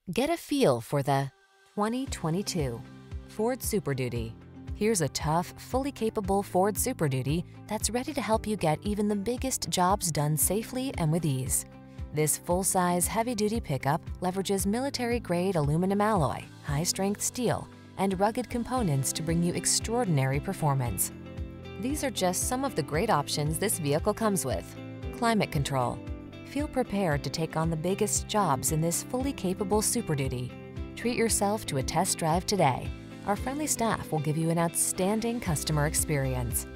Get a feel for the 2022 Ford Super Duty. Here's a tough, fully capable Ford Super Duty that's ready to help you get even the biggest jobs done safely and with ease. This full-size, heavy-duty pickup leverages military-grade aluminum alloy, high-strength steel, and rugged components to bring you extraordinary performance. These are just some of the great options this vehicle comes with: climate control. Feel prepared to take on the biggest jobs in this fully capable Super Duty. Treat yourself to a test drive today. Our friendly staff will give you an outstanding customer experience.